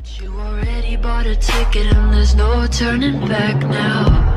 You already bought a ticket and there's no turning back now.